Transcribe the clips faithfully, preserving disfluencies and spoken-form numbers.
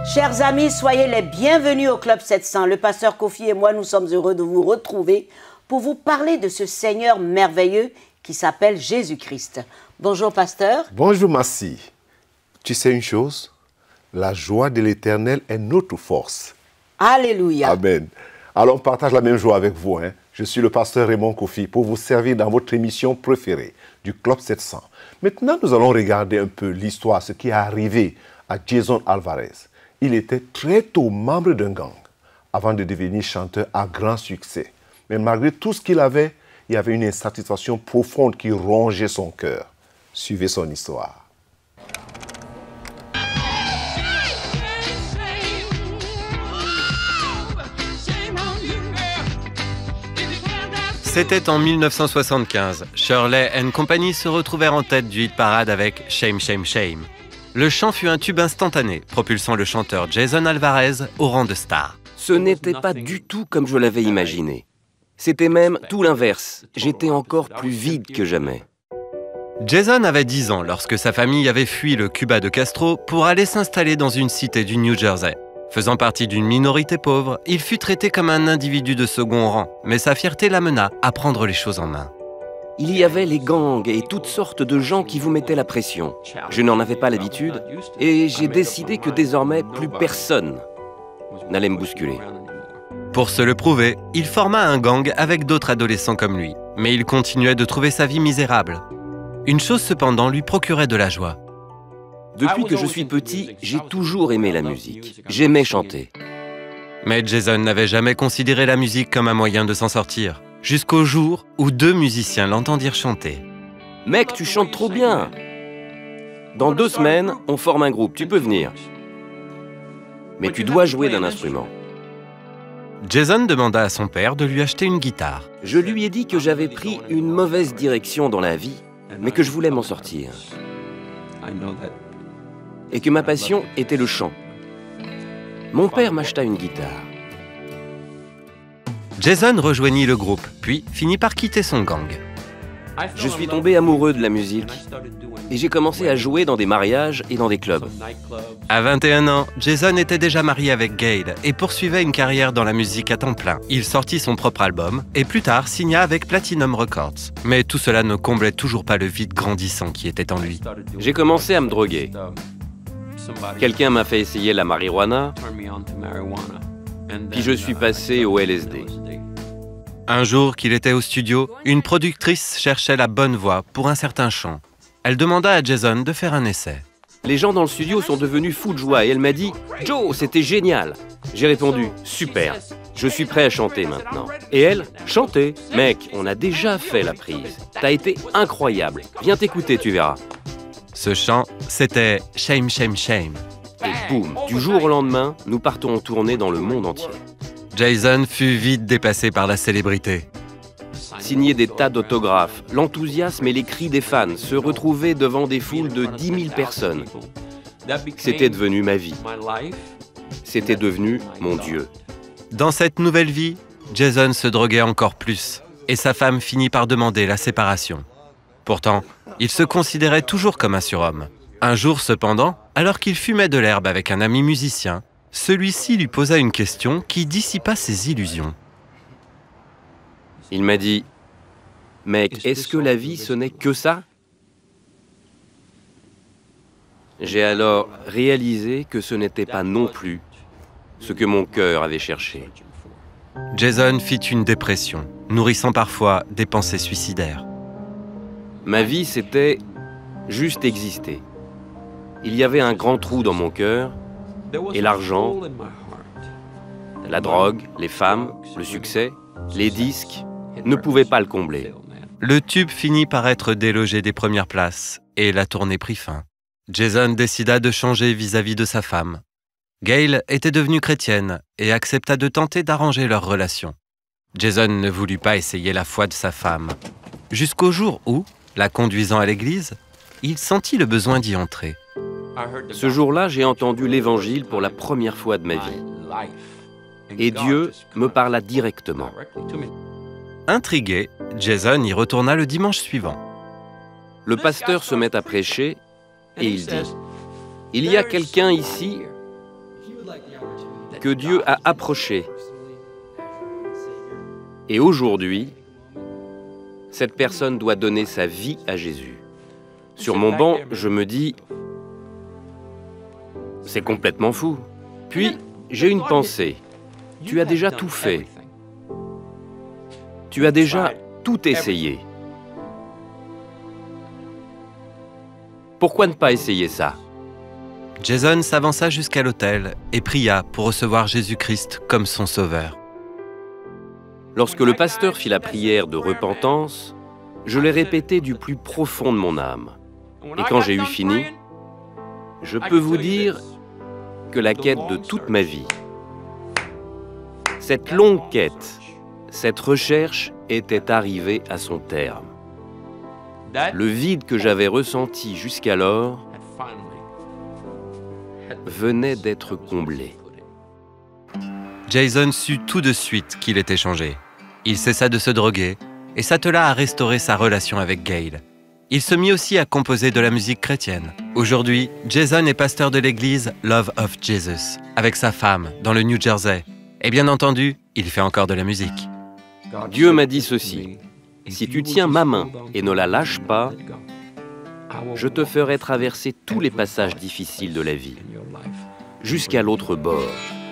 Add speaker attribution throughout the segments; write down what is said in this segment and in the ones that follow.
Speaker 1: Chers amis, soyez les bienvenus au Club sept cents. Le pasteur Kofi et moi, nous sommes heureux de vous retrouver pour vous parler de ce Seigneur merveilleux qui s'appelle Jésus-Christ. Bonjour, pasteur.
Speaker 2: Bonjour, Massi. Tu sais une chose? La joie de l'Éternel est notre force.
Speaker 1: Alléluia.
Speaker 2: Amen. Alors, on partage la même joie avec vous. Hein? Je suis le pasteur Raymond Kofi pour vous servir dans votre émission préférée du Club sept cents. Maintenant, nous allons regarder un peu l'histoire, ce qui est arrivé à Jason Alvarez. Il était très tôt membre d'un gang avant de devenir chanteur à grand succès. Mais malgré tout ce qu'il avait, il y avait une insatisfaction profonde qui rongeait son cœur. Suivez son histoire.
Speaker 3: C'était en mille neuf cent soixante-quinze. Shirley and Company se retrouvèrent en tête du hit parade avec Shame, Shame, Shame. Le chant fut un tube instantané, propulsant le chanteur Jason Alvarez au rang de star.
Speaker 4: Ce n'était pas du tout comme je l'avais imaginé. C'était même tout l'inverse. J'étais encore plus vide que jamais.
Speaker 3: Jason avait dix ans lorsque sa famille avait fui le Cuba de Castro pour aller s'installer dans une cité du New Jersey. Faisant partie d'une minorité pauvre, il fut traité comme un individu de second rang, mais sa fierté l'amena à prendre les choses en main.
Speaker 4: Il y avait les gangs et toutes sortes de gens qui vous mettaient la pression. Je n'en avais pas l'habitude et j'ai décidé que désormais plus personne n'allait me bousculer.
Speaker 3: Pour se le prouver, il forma un gang avec d'autres adolescents comme lui, mais il continuait de trouver sa vie misérable. Une chose cependant lui procurait de la joie.
Speaker 4: Depuis que je suis petit, j'ai toujours aimé la musique. J'aimais chanter.
Speaker 3: Mais Jason n'avait jamais considéré la musique comme un moyen de s'en sortir, jusqu'au jour où deux musiciens l'entendirent chanter.
Speaker 4: « Mec, tu chantes trop bien! Dans deux semaines, on forme un groupe, tu peux venir. Mais tu dois jouer d'un instrument. »
Speaker 3: Jason demanda à son père de lui acheter une guitare.
Speaker 4: Je lui ai dit que j'avais pris une mauvaise direction dans la vie, mais que je voulais m'en sortir. Et que ma passion était le chant. Mon père m'acheta une guitare.
Speaker 3: Jason rejoignit le groupe, puis finit par quitter son gang.
Speaker 4: Je suis tombé amoureux de la musique et j'ai commencé à jouer dans des mariages et dans des clubs.
Speaker 3: À vingt et un ans, Jason était déjà marié avec Gail et poursuivait une carrière dans la musique à temps plein. Il sortit son propre album et plus tard signa avec Platinum Records. Mais tout cela ne comblait toujours pas le vide grandissant qui était en lui.
Speaker 4: J'ai commencé à me droguer. Quelqu'un m'a fait essayer la marijuana, puis je suis passé au L S D.
Speaker 3: Un jour qu'il était au studio, une productrice cherchait la bonne voix pour un certain chant. Elle demanda à Jason de faire un essai.
Speaker 4: Les gens dans le studio sont devenus fous de joie et elle m'a dit « Joe, c'était génial !» J'ai répondu « Super, je suis prêt à chanter maintenant. » Et elle « Chanter !»« Mec, on a déjà fait la prise. T'as été incroyable. Viens t'écouter, tu verras. »
Speaker 3: Ce chant, c'était « Shame, Shame, Shame ».
Speaker 4: Et boum, du jour au lendemain, nous partons en tournée dans le monde entier.
Speaker 3: Jason fut vite dépassé par la célébrité.
Speaker 4: Signer des tas d'autographes, l'enthousiasme et les cris des fans, se retrouver devant des foules de dix mille personnes. C'était devenu ma vie. C'était devenu mon Dieu.
Speaker 3: Dans cette nouvelle vie, Jason se droguait encore plus et sa femme finit par demander la séparation. Pourtant, il se considérait toujours comme un surhomme. Un jour cependant, alors qu'il fumait de l'herbe avec un ami musicien, celui-ci lui posa une question qui dissipa ses illusions.
Speaker 4: Il m'a dit « Mec, est-ce que la vie, ce n'est que ça ?» J'ai alors réalisé que ce n'était pas non plus ce que mon cœur avait cherché.
Speaker 3: Jason fit une dépression, nourrissant parfois des pensées suicidaires.
Speaker 4: Ma vie, c'était juste exister. Il y avait un grand trou dans mon cœur, et l'argent, la drogue, les femmes, le succès, les disques ne pouvaient pas le combler.
Speaker 3: Le tube finit par être délogé des premières places et la tournée prit fin. Jason décida de changer vis-à-vis de sa femme. Gail était devenue chrétienne et accepta de tenter d'arranger leur relation. Jason ne voulut pas essayer la foi de sa femme, jusqu'au jour où, la conduisant à l'église, il sentit le besoin d'y entrer.
Speaker 4: Ce jour-là, j'ai entendu l'Évangile pour la première fois de ma vie. Et Dieu me parla directement.
Speaker 3: Intrigué, Jason y retourna le dimanche suivant.
Speaker 4: Le pasteur se met à prêcher et il dit « Il y a quelqu'un ici que Dieu a approché. Et aujourd'hui, cette personne doit donner sa vie à Jésus. Sur mon banc, je me dis, c'est complètement fou. Puis, j'ai une pensée. Tu as déjà tout fait. Tu as déjà tout essayé. Pourquoi ne pas essayer ça?
Speaker 3: Jason s'avança jusqu'à l'autel et pria pour recevoir Jésus-Christ comme son sauveur.
Speaker 4: Lorsque le pasteur fit la prière de repentance, je l'ai répétée du plus profond de mon âme. Et quand j'ai eu fini, je peux vous dire que la quête de toute ma vie, cette longue quête, cette recherche était arrivée à son terme. Le vide que j'avais ressenti jusqu'alors venait d'être comblé.
Speaker 3: Jason sut tout de suite qu'il était changé. Il cessa de se droguer et s'attela à restaurer sa relation avec Gail. Il se mit aussi à composer de la musique chrétienne. Aujourd'hui, Jason est pasteur de l'église Love of Jesus, avec sa femme, dans le New Jersey. Et bien entendu, il fait encore de la musique.
Speaker 4: Dieu m'a dit ceci, « Si tu tiens ma main et ne la lâches pas, je te ferai traverser tous les passages difficiles de la vie, jusqu'à l'autre bord. »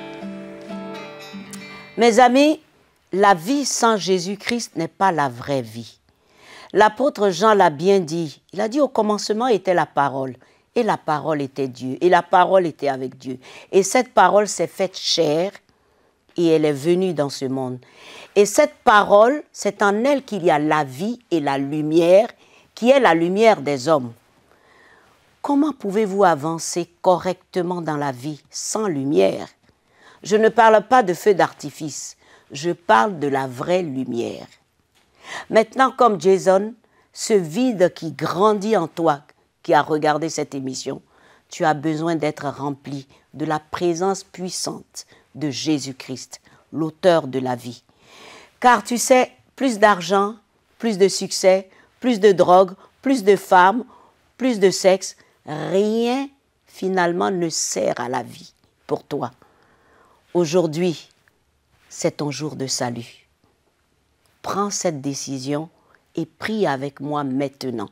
Speaker 1: Mes amis, la vie sans Jésus-Christ n'est pas la vraie vie. L'apôtre Jean l'a bien dit. Il a dit au commencement était la parole. Et la parole était Dieu. Et la parole était avec Dieu. Et cette parole s'est faite chair et elle est venue dans ce monde. Et cette parole, c'est en elle qu'il y a la vie et la lumière, qui est la lumière des hommes. Comment pouvez-vous avancer correctement dans la vie sans lumière? Je ne parle pas de feu d'artifice. Je parle de la vraie lumière. Maintenant, comme Jason, ce vide qui grandit en toi, qui a regardé cette émission, tu as besoin d'être rempli de la présence puissante de Jésus-Christ, l'auteur de la vie. Car tu sais, plus d'argent, plus de succès, plus de drogue, plus de femmes, plus de sexe, rien finalement ne sert à la vie pour toi. Aujourd'hui, c'est ton jour de salut. Prends cette décision et prie avec moi maintenant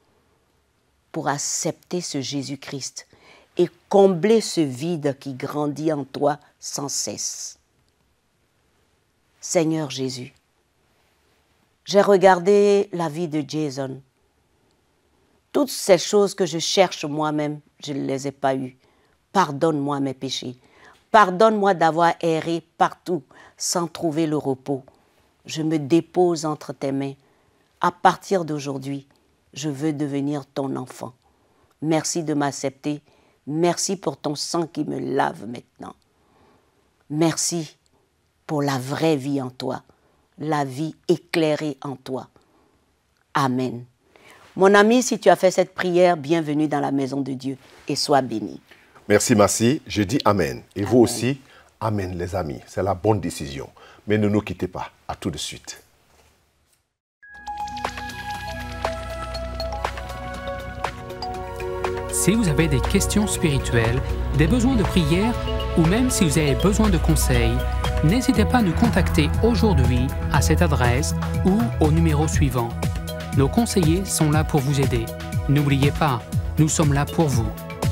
Speaker 1: pour accepter ce Jésus-Christ et combler ce vide qui grandit en toi sans cesse. Seigneur Jésus, j'ai regardé la vie de Jason. Toutes ces choses que je cherche moi-même, je ne les ai pas eues. Pardonne-moi mes péchés. Pardonne-moi d'avoir erré partout sans trouver le repos. Je me dépose entre tes mains. À partir d'aujourd'hui, je veux devenir ton enfant. Merci de m'accepter. Merci pour ton sang qui me lave maintenant. Merci pour la vraie vie en toi, la vie éclairée en toi. Amen. Mon ami, si tu as fait cette prière, bienvenue dans la maison de Dieu et sois béni.
Speaker 2: Merci, Massi. Je dis Amen. Et amen. Vous aussi, Amen, les amis. C'est la bonne décision. Mais ne nous quittez pas. À tout de suite.
Speaker 5: Si vous avez des questions spirituelles, des besoins de prière ou même si vous avez besoin de conseils, n'hésitez pas à nous contacter aujourd'hui à cette adresse ou au numéro suivant. Nos conseillers sont là pour vous aider. N'oubliez pas, nous sommes là pour vous.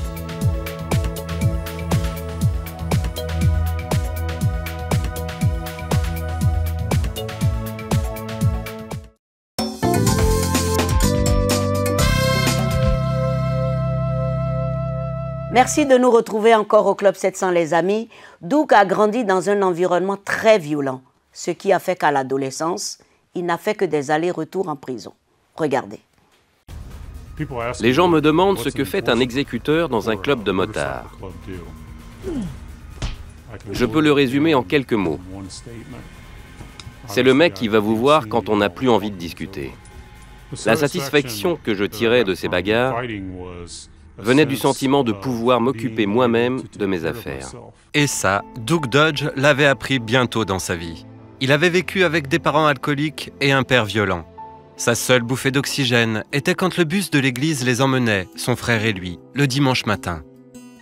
Speaker 1: Merci de nous retrouver encore au Club sept cents, les amis. Doug a grandi dans un environnement très violent, ce qui a fait qu'à l'adolescence, il n'a fait que des allers-retours en prison. Regardez.
Speaker 4: Les gens me demandent ce que fait un exécuteur dans un club de motards. Je peux le résumer en quelques mots. C'est le mec qui va vous voir quand on n'a plus envie de discuter. La satisfaction que je tirais de ces bagarres venait du sentiment de pouvoir m'occuper moi-même de mes affaires.
Speaker 3: Et ça, Doug Dodge l'avait appris bientôt dans sa vie. Il avait vécu avec des parents alcooliques et un père violent. Sa seule bouffée d'oxygène était quand le bus de l'église les emmenait, son frère et lui, le dimanche matin.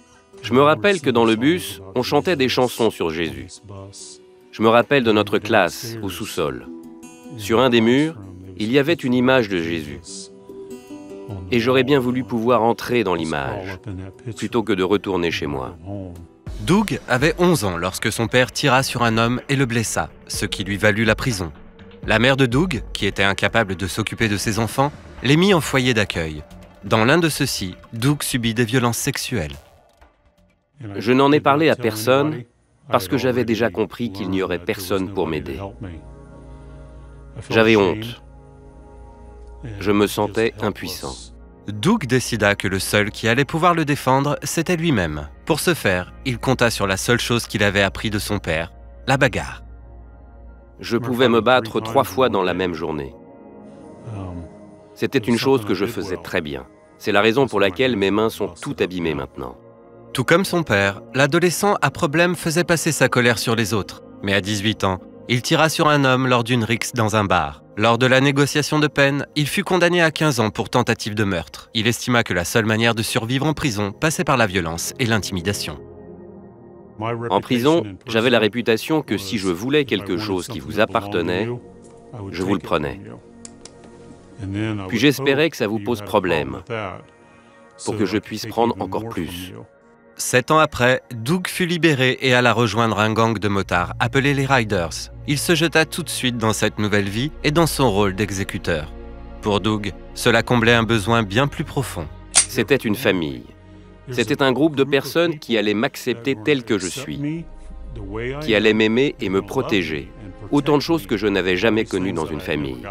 Speaker 4: Je me rappelle que dans le bus, on chantait des chansons sur Jésus. Je me rappelle de notre classe au sous-sol. Sur un des murs, il y avait une image de Jésus. Et j'aurais bien voulu pouvoir entrer dans l'image, plutôt que de retourner chez moi.
Speaker 3: Doug avait onze ans lorsque son père tira sur un homme et le blessa, ce qui lui valut la prison. La mère de Doug, qui était incapable de s'occuper de ses enfants, les mit en foyer d'accueil. Dans l'un de ceux-ci, Doug subit des violences sexuelles.
Speaker 4: Je n'en ai parlé à personne parce que j'avais déjà compris qu'il n'y aurait personne pour m'aider. J'avais honte. Je me sentais impuissant.
Speaker 3: Doug décida que le seul qui allait pouvoir le défendre, c'était lui-même. Pour ce faire, il compta sur la seule chose qu'il avait appris de son père, la bagarre.
Speaker 4: Je pouvais me battre trois fois dans la même journée. C'était une chose que je faisais très bien. C'est la raison pour laquelle mes mains sont toutes abîmées maintenant.
Speaker 3: Tout comme son père, l'adolescent à problème faisait passer sa colère sur les autres. Mais à dix-huit ans, il tira sur un homme lors d'une rixe dans un bar. Lors de la négociation de peine, il fut condamné à quinze ans pour tentative de meurtre. Il estima que la seule manière de survivre en prison passait par la violence et l'intimidation.
Speaker 4: En prison, j'avais la réputation que si je voulais quelque chose qui vous appartenait, je vous le prenais. Puis j'espérais que ça vous pose problème, pour que je puisse prendre encore plus.
Speaker 3: Sept ans après, Doug fut libéré et alla rejoindre un gang de motards appelé les Riders. Il se jeta tout de suite dans cette nouvelle vie et dans son rôle d'exécuteur. Pour Doug, cela comblait un besoin bien plus profond.
Speaker 4: C'était une famille. C'était un groupe de personnes qui allaient m'accepter tel que je suis, qui allaient m'aimer et me protéger. Autant de choses que je n'avais jamais connues dans une famille.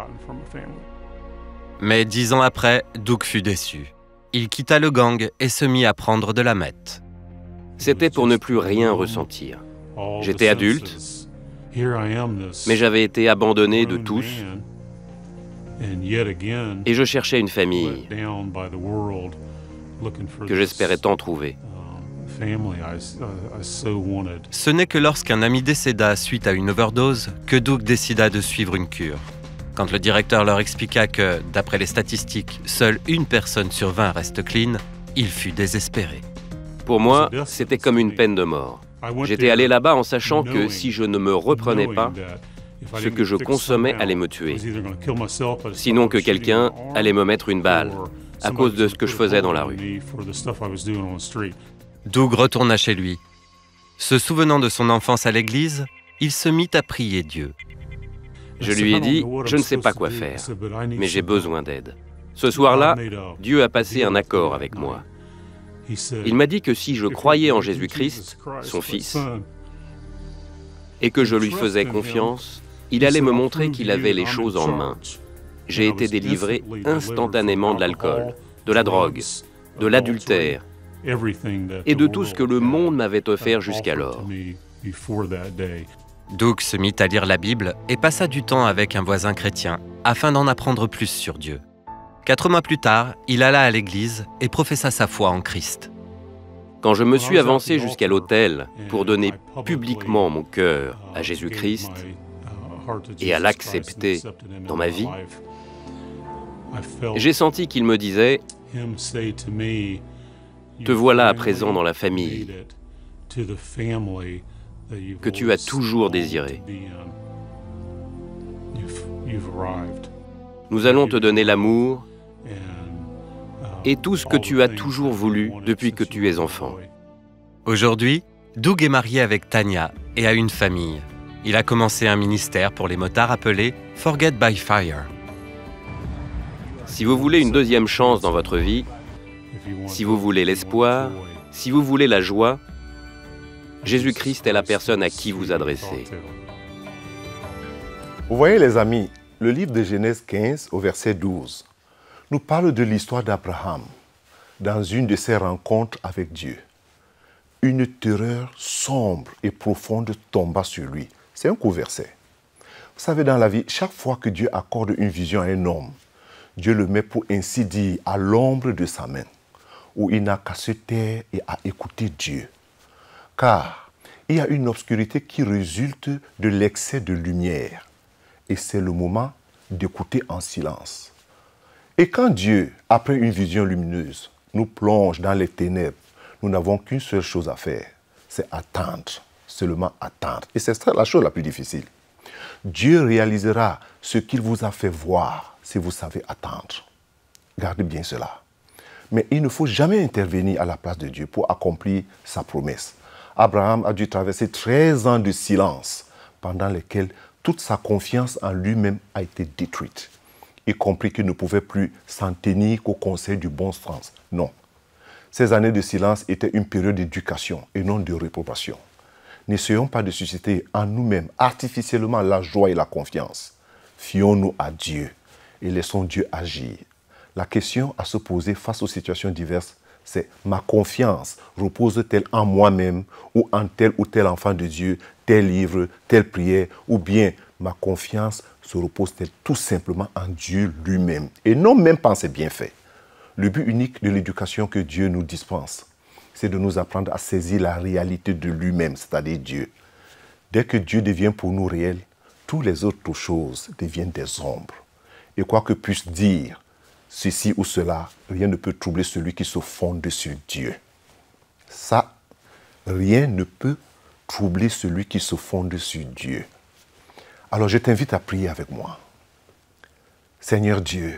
Speaker 3: Mais dix ans après, Doug fut déçu. Il quitta le gang et se mit à prendre de la meth.
Speaker 4: C'était pour ne plus rien ressentir. J'étais adulte, mais j'avais été abandonné de tous, et je cherchais une famille que j'espérais tant trouver.
Speaker 3: Ce n'est que lorsqu'un ami décéda suite à une overdose que Doug décida de suivre une cure. Quand le directeur leur expliqua que, d'après les statistiques, seule une personne sur vingt reste clean, il fut désespéré.
Speaker 4: Pour moi, c'était comme une peine de mort. J'étais allé là-bas en sachant que si je ne me reprenais pas, ce que je consommais allait me tuer. Sinon que quelqu'un allait me mettre une balle à cause de ce que je faisais dans la rue.
Speaker 3: Doug retourna chez lui. Se souvenant de son enfance à l'église, il se mit à prier Dieu.
Speaker 4: Je lui ai dit, je ne sais pas quoi faire, mais j'ai besoin d'aide. Ce soir-là, Dieu a passé un accord avec moi. Il m'a dit que si je croyais en Jésus-Christ, son Fils, et que je lui faisais confiance, il allait me montrer qu'il avait les choses en main. J'ai été délivré instantanément de l'alcool, de la drogue, de l'adultère et de tout ce que le monde m'avait offert jusqu'alors.
Speaker 3: Doug se mit à lire la Bible et passa du temps avec un voisin chrétien afin d'en apprendre plus sur Dieu. Quatre mois plus tard, il alla à l'église et professa sa foi en Christ.
Speaker 4: Quand je me suis avancé jusqu'à l'autel pour donner publiquement mon cœur à Jésus-Christ et à l'accepter dans ma vie, j'ai senti qu'il me disait « Te voilà à présent dans la famille que tu as toujours désiré. Nous allons te donner l'amour et tout ce que tu as toujours voulu depuis que tu es enfant. »
Speaker 3: Aujourd'hui, Doug est marié avec Tanya et a une famille. Il a commencé un ministère pour les motards appelé Forget by Fire.
Speaker 4: Si vous voulez une deuxième chance dans votre vie, si vous voulez l'espoir, si vous voulez la joie, Jésus-Christ est la personne à qui vous adressez.
Speaker 2: Vous voyez les amis, le livre de Genèse quinze au verset douze nous parle de l'histoire d'Abraham dans une de ses rencontres avec Dieu. Une terreur sombre et profonde tomba sur lui. C'est un court verset. Vous savez, dans la vie, chaque fois que Dieu accorde une vision à un homme, Dieu le met pour ainsi dire à l'ombre de sa main, où il n'a qu'à se taire et à écouter Dieu. Car il y a une obscurité qui résulte de l'excès de lumière. Et c'est le moment d'écouter en silence. Et quand Dieu, après une vision lumineuse, nous plonge dans les ténèbres, nous n'avons qu'une seule chose à faire, c'est attendre, seulement attendre. Et c'est la chose la plus difficile. Dieu réalisera ce qu'il vous a fait voir si vous savez attendre. Gardez bien cela. Mais il ne faut jamais intervenir à la place de Dieu pour accomplir sa promesse. Abraham a dû traverser treize ans de silence pendant lesquels toute sa confiance en lui-même a été détruite. Y compris qu'il ne pouvait plus s'en tenir qu'au conseil du bon sens. Non. Ces années de silence étaient une période d'éducation et non de réprobation. N'essayons pas de susciter en nous-mêmes artificiellement la joie et la confiance. Fions-nous à Dieu et laissons Dieu agir. La question à se poser face aux situations diverses, c'est ma confiance repose-t-elle en moi-même ou en tel ou tel enfant de Dieu, tel livre, telle prière, ou bien ma confiance se repose-t-elle tout simplement en Dieu lui-même et non même pas en ses bienfaits. Le but unique de l'éducation que Dieu nous dispense, c'est de nous apprendre à saisir la réalité de lui-même, c'est-à-dire Dieu. Dès que Dieu devient pour nous réel, toutes les autres choses deviennent des ombres. Et quoi que puisse dire ceci ou cela, rien ne peut troubler celui qui se fonde sur Dieu. Ça, rien ne peut troubler celui qui se fonde sur Dieu. Alors je t'invite à prier avec moi. Seigneur Dieu,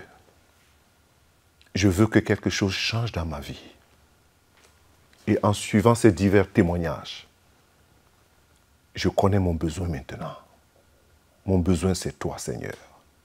Speaker 2: je veux que quelque chose change dans ma vie. Et en suivant ces divers témoignages, je connais mon besoin maintenant. Mon besoin, c'est toi, Seigneur.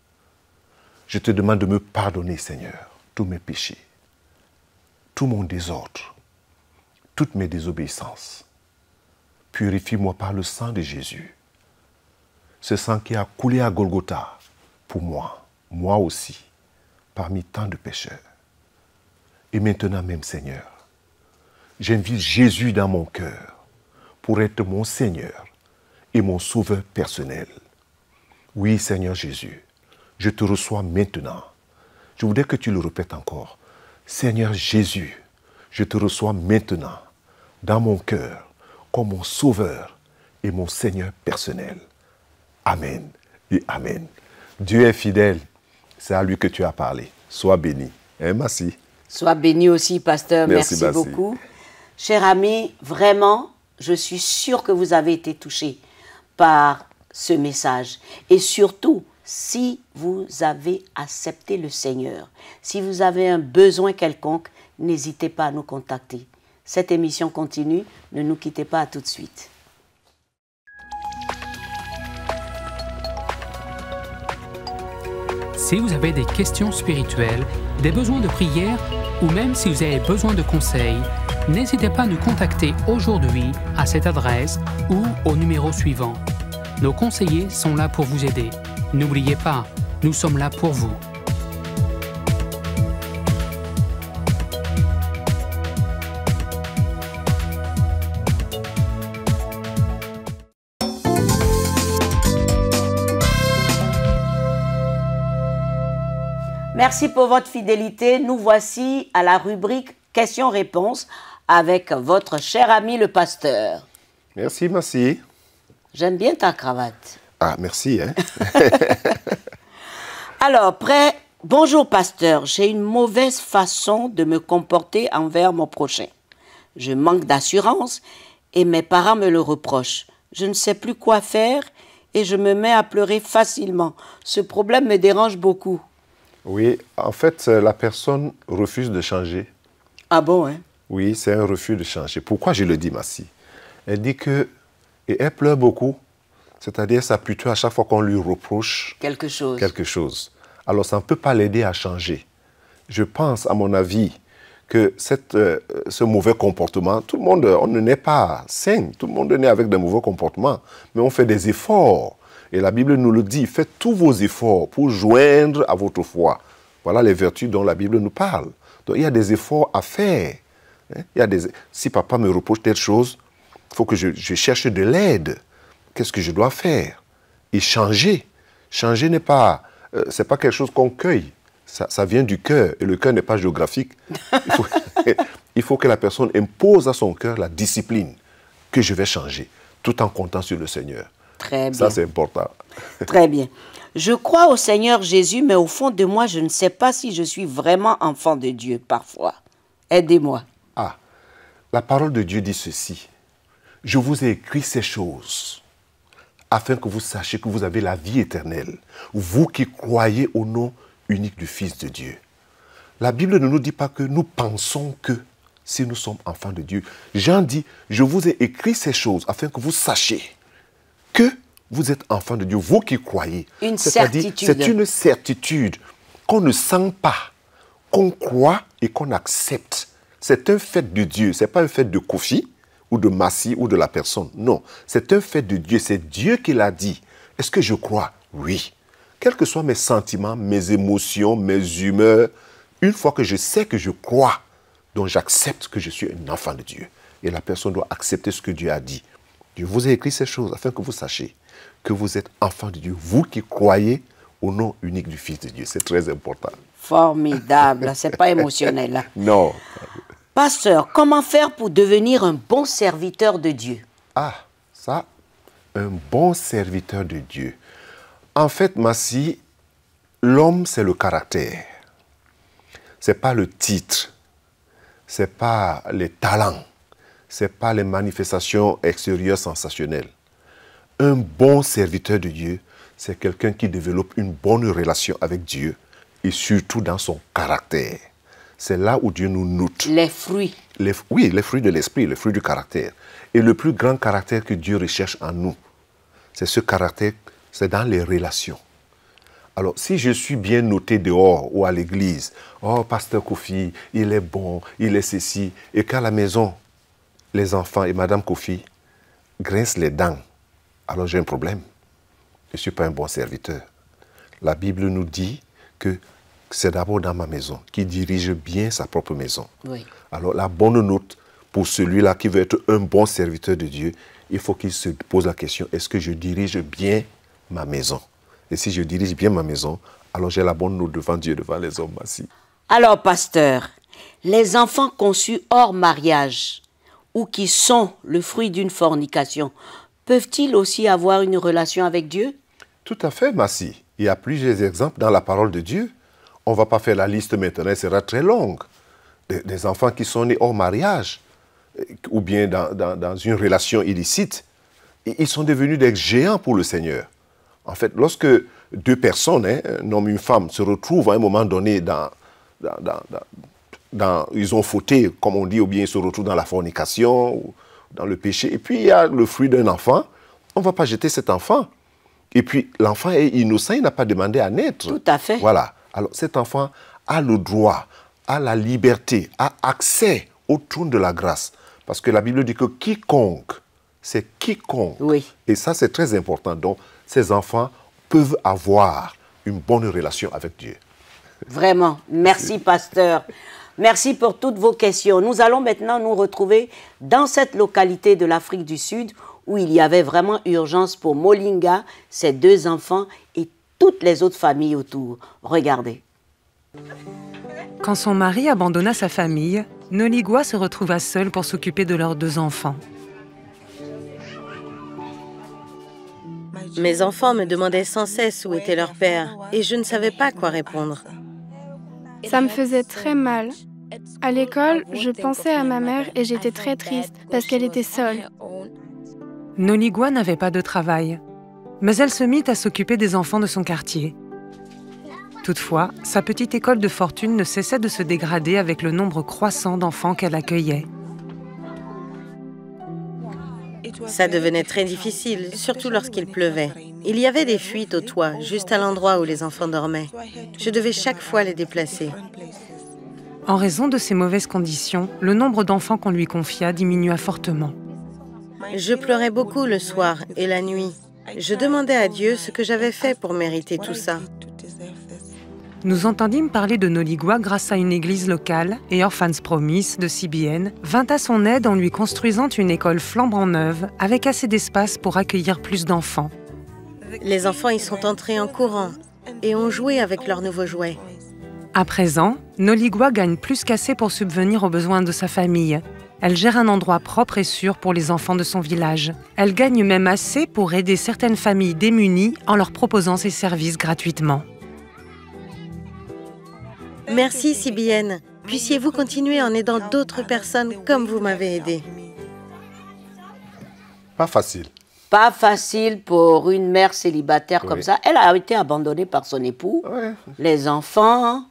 Speaker 2: Je te demande de me pardonner, Seigneur, tous mes péchés, tout mon désordre, toutes mes désobéissances. Purifie-moi par le sang de Jésus. Ce sang qui a coulé à Golgotha pour moi, moi aussi, parmi tant de pécheurs. Et maintenant même, Seigneur, j'invite Jésus dans mon cœur pour être mon Seigneur et mon Sauveur personnel. Oui, Seigneur Jésus, je te reçois maintenant. Je voudrais que tu le répètes encore. Seigneur Jésus, je te reçois maintenant dans mon cœur comme mon Sauveur et mon Seigneur personnel. Amen et Amen. Dieu est fidèle. C'est à lui que tu as parlé. Sois béni. Et merci.
Speaker 1: Sois béni aussi, pasteur. Merci,
Speaker 2: Merci
Speaker 1: beaucoup. Cher ami, vraiment, je suis sûre que vous avez été touché par ce message. Et surtout, si vous avez accepté le Seigneur, si vous avez un besoin quelconque, n'hésitez pas à nous contacter. Cette émission continue. Ne nous quittez pas, à tout de suite.
Speaker 5: Si vous avez des questions spirituelles, des besoins de prière ou même si vous avez besoin de conseils, n'hésitez pas à nous contacter aujourd'hui à cette adresse ou au numéro suivant. Nos conseillers sont là pour vous aider. N'oubliez pas, nous sommes là pour vous.
Speaker 1: Merci pour votre fidélité. Nous voici à la rubrique questions-réponses avec votre cher ami le pasteur.
Speaker 2: Merci, merci.
Speaker 1: J'aime bien ta cravate.
Speaker 2: Ah, merci. Hein?
Speaker 1: Alors, prêt? Bonjour pasteur, j'ai une mauvaise façon de me comporter envers mon prochain. Je manque d'assurance et mes parents me le reprochent. Je ne sais plus quoi faire et je me mets à pleurer facilement. Ce problème me dérange beaucoup.
Speaker 2: Oui, en fait, la personne refuse de changer.
Speaker 1: Ah bon, hein?
Speaker 2: Oui, c'est un refus de changer. Pourquoi je le dis, Massi? Elle dit que... Et elle pleure beaucoup. C'est-à-dire, ça plutôt à chaque fois qu'on lui reproche...
Speaker 1: Quelque chose.
Speaker 2: Quelque chose. Alors, ça ne peut pas l'aider à changer. Je pense, à mon avis, que cette, euh, ce mauvais comportement, tout le monde, on ne naît pas sain. Tout le monde naît avec de mauvais comportements. Mais on fait des efforts. Et la Bible nous le dit, faites tous vos efforts pour joindre à votre foi. Voilà les vertus dont la Bible nous parle. Donc il y a des efforts à faire. Hein? Il y a des... Si papa me reproche telle chose, il faut que je, je cherche de l'aide. Qu'est-ce que je dois faire? Et changer. Changer n'est pas, euh, c'est pas quelque chose qu'on cueille. Ça, ça vient du cœur. Et le cœur n'est pas géographique. Il faut, il faut que la personne impose à son cœur la discipline que je vais changer, tout en comptant sur le Seigneur.
Speaker 1: Très bien.
Speaker 2: Ça, c'est important.
Speaker 1: Très bien. Je crois au Seigneur Jésus, mais au fond de moi, je ne sais pas si je suis vraiment enfant de Dieu parfois. Aidez-moi.
Speaker 2: Ah, La parole de Dieu dit ceci. Je vous ai écrit ces choses afin que vous sachiez que vous avez la vie éternelle, vous qui croyez au nom unique du Fils de Dieu. La Bible ne nous dit pas que nous pensons que si nous sommes enfants de Dieu. Jean dit, je vous ai écrit ces choses afin que vous sachiez que vous êtes enfants de Dieu, vous qui croyez.
Speaker 1: Une
Speaker 2: C'est-à-dire,
Speaker 1: certitude.
Speaker 2: c'est une certitude qu'on ne sent pas, qu'on croit et qu'on accepte. C'est un fait de Dieu, ce n'est pas un fait de Kofi ou de Massi ou de la personne. Non, c'est un fait de Dieu, c'est Dieu qui l'a dit. Est-ce que je crois? Oui. Quels que soient mes sentiments, mes émotions, mes humeurs, une fois que je sais que je crois, donc j'accepte que je suis un enfant de Dieu. Et la personne doit accepter ce que Dieu a dit. Je vous ai écrit ces choses afin que vous sachiez que vous êtes enfants de Dieu, vous qui croyez au nom unique du Fils de Dieu. C'est très important.
Speaker 1: Formidable, c'est pas émotionnel. Là.
Speaker 2: Non.
Speaker 1: Pasteur, comment faire pour devenir un bon serviteur de Dieu?
Speaker 2: Ah, ça, un bon serviteur de Dieu. En fait, Massi, l'homme, c'est le caractère. Ce n'est pas le titre. Ce n'est pas les talents. Ce n'est pas les manifestations extérieures sensationnelles. Un bon serviteur de Dieu, c'est quelqu'un qui développe une bonne relation avec Dieu et surtout dans son caractère. C'est là où Dieu nous note.
Speaker 1: Les fruits.
Speaker 2: Les, oui, les fruits de l'esprit, les fruits du caractère. Et le plus grand caractère que Dieu recherche en nous, c'est ce caractère, c'est dans les relations. Alors, si je suis bien noté dehors ou à l'église, oh, pasteur Kofi, il est bon, il est ceci, et qu'à la maison, les enfants et madame Kofi grincent les dents, alors j'ai un problème. Je ne suis pas un bon serviteur. La Bible nous dit que c'est d'abord dans ma maison, qui dirige bien sa propre maison.
Speaker 1: Oui.
Speaker 2: Alors la bonne note pour celui-là qui veut être un bon serviteur de Dieu, il faut qu'il se pose la question, est-ce que je dirige bien ma maison? Et si je dirige bien ma maison, alors j'ai la bonne note devant Dieu, devant les hommes assis.
Speaker 1: Alors, pasteur, les enfants conçus hors mariage ou qui sont le fruit d'une fornication, peuvent-ils aussi avoir une relation avec Dieu?
Speaker 2: Tout à fait, Massi. Il y a plusieurs exemples dans la parole de Dieu. On ne va pas faire la liste maintenant, elle sera très longue. Des, des enfants qui sont nés hors mariage, ou bien dans, dans, dans une relation illicite, ils sont devenus des géants pour le Seigneur. En fait, lorsque deux personnes, hein, un homme et une femme, se retrouvent à un moment donné dans, dans, dans, dans, dans... Ils ont fauté, comme on dit, ou bien ils se retrouvent dans la fornication, ou dans le péché. Et puis, il y a le fruit d'un enfant. On ne va pas jeter cet enfant. Et puis, l'enfant est innocent, il n'a pas demandé à naître.
Speaker 1: Tout à fait.
Speaker 2: Voilà. Alors, cet enfant a le droit, a la liberté, a accès au trône de la grâce. Parce que la Bible dit que quiconque, c'est quiconque.
Speaker 1: Oui.
Speaker 2: Et ça, c'est très important. Donc, ces enfants peuvent avoir une bonne relation avec Dieu.
Speaker 1: Vraiment. Merci, pasteur. Merci pour toutes vos questions. Nous allons maintenant nous retrouver dans cette localité de l'Afrique du Sud où il y avait vraiment urgence pour Molinga, ses deux enfants et toutes les autres familles autour. Regardez.
Speaker 6: Quand son mari abandonna sa famille, Noligwa se retrouva seule pour s'occuper de leurs deux enfants.
Speaker 7: Mes enfants me demandaient sans cesse où était leur père et je ne savais pas quoi répondre.
Speaker 8: Ça me faisait très mal. À l'école, je pensais à ma mère et j'étais très triste parce qu'elle était seule.
Speaker 6: Noligwa n'avait pas de travail, mais elle se mit à s'occuper des enfants de son quartier. Toutefois, sa petite école de fortune ne cessait de se dégrader avec le nombre croissant d'enfants qu'elle accueillait.
Speaker 7: Ça devenait très difficile, surtout lorsqu'il pleuvait. Il y avait des fuites au toit, juste à l'endroit où les enfants dormaient. Je devais chaque fois les déplacer.
Speaker 6: En raison de ces mauvaises conditions, le nombre d'enfants qu'on lui confia diminua fortement.
Speaker 7: Je pleurais beaucoup le soir et la nuit. Je demandais à Dieu ce que j'avais fait pour mériter tout ça.
Speaker 6: Nous entendîmes parler de Noligwa grâce à une église locale et Orphans Promise de C B N vint à son aide en lui construisant une école flambant neuve avec assez d'espace pour accueillir plus d'enfants.
Speaker 7: Les enfants y sont entrés en courant et ont joué avec leurs nouveaux jouets.
Speaker 6: À présent, Noligwa gagne plus qu'assez pour subvenir aux besoins de sa famille. Elle gère un endroit propre et sûr pour les enfants de son village. Elle gagne même assez pour aider certaines familles démunies en leur proposant ses services gratuitement.
Speaker 7: Merci C B N. Puissiez-vous continuer en aidant d'autres personnes comme vous m'avez aidé.
Speaker 2: Pas facile.
Speaker 1: Pas facile pour une mère célibataire comme
Speaker 2: Oui.
Speaker 1: ça. Elle a été abandonnée par son époux,
Speaker 2: Ouais.
Speaker 1: les enfants,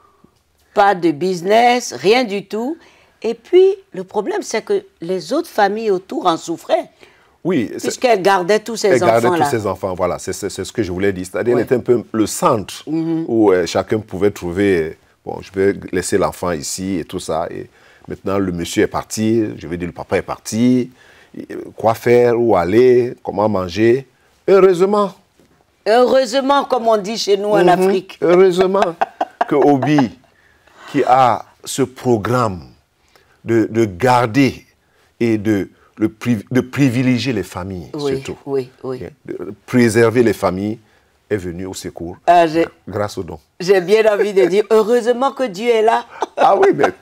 Speaker 1: pas de business, rien du tout. Et puis, le problème, c'est que les autres familles autour en souffraient.
Speaker 2: Oui, c'est-
Speaker 1: Puisqu'elle gardait tous ces
Speaker 2: elle gardait
Speaker 1: enfants-là.
Speaker 2: tous ses enfants, voilà, c'est c'est- c'est ce que je voulais dire. C'est-à-dire,
Speaker 1: Ouais.
Speaker 2: elle était un peu le centre où euh, chacun pouvait trouver, bon, je vais laisser l'enfant ici et tout ça. Et maintenant, le monsieur est parti, je vais dire, le papa est parti. Et, euh, Quoi faire, où aller, comment manger. Heureusement,
Speaker 1: Heureusement, comme on dit chez nous en
Speaker 2: Mhm.
Speaker 1: Afrique.
Speaker 2: heureusement que Obi, qui a ce programme de, de garder et de, le priv- de privilégier les familles,
Speaker 1: Oui,
Speaker 2: surtout.
Speaker 1: oui, oui.
Speaker 2: De préserver les familles, est venu au secours
Speaker 1: Ah, j'ai-
Speaker 2: grâce au don.
Speaker 1: J'ai bien envie de dire, heureusement que Dieu est là.
Speaker 2: Ah oui, mais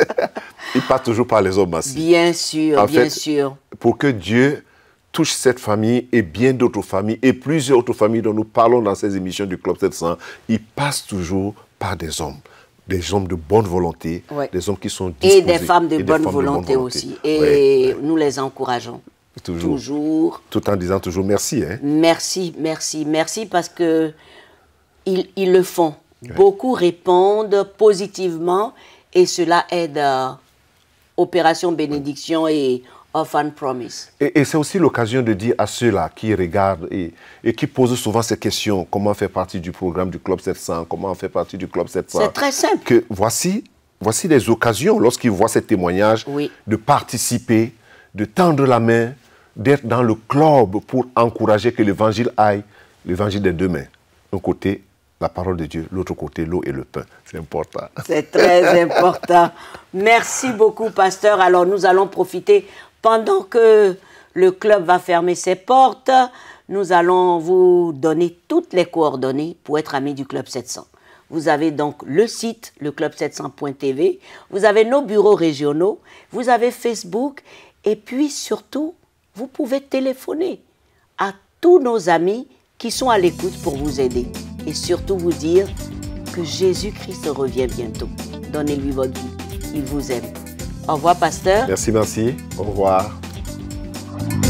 Speaker 2: il passe toujours par les hommes massifs.
Speaker 1: Bien sûr,
Speaker 2: En
Speaker 1: bien
Speaker 2: fait,
Speaker 1: sûr.
Speaker 2: Pour que Dieu touche cette famille et bien d'autres familles et plusieurs autres familles dont nous parlons dans ces émissions du Club sept cents, il passe toujours par des hommes. Des hommes de bonne volonté,
Speaker 1: Ouais.
Speaker 2: des hommes qui sont
Speaker 1: Et
Speaker 2: disposés.
Speaker 1: des femmes de
Speaker 2: et des
Speaker 1: bonne
Speaker 2: femmes
Speaker 1: volonté
Speaker 2: bonne
Speaker 1: aussi.
Speaker 2: Ouais,
Speaker 1: Et
Speaker 2: ouais.
Speaker 1: nous les encourageons.
Speaker 2: Toujours.
Speaker 1: Toujours.
Speaker 2: Tout en disant toujours merci. Hein.
Speaker 1: Merci, merci, merci parce que ils, ils le font. Beaucoup répondent positivement et cela aide à Opération Bénédiction et Orphan Promise.
Speaker 2: Et, et c'est aussi l'occasion de dire à ceux-là qui regardent et, et qui posent souvent ces questions, comment faire partie du programme du Club sept cents, comment faire partie du Club sept cents.
Speaker 1: C'est très simple.
Speaker 2: Que voici, voici des occasions, lorsqu'ils voient ces témoignages,
Speaker 1: Oui.
Speaker 2: de participer, de tendre la main, d'être dans le club pour encourager que l'évangile aille, l'évangile des deux mains. Un côté, la parole de Dieu, l'autre côté, l'eau et le pain. C'est important.
Speaker 1: C'est très important. Merci beaucoup, pasteur. Alors, nous allons profiter, pendant que le club va fermer ses portes, nous allons vous donner toutes les coordonnées pour être amis du Club sept cents. Vous avez donc le site, le club sept cents point t v, vous avez nos bureaux régionaux, vous avez Facebook, et puis surtout, vous pouvez téléphoner à tous nos amis qui sont à l'écoute pour vous aider. Et surtout vous dire que Jésus-Christ revient bientôt. Donnez-lui votre vie. Il vous aime. Au revoir, pasteur.
Speaker 2: Merci, merci. Au revoir.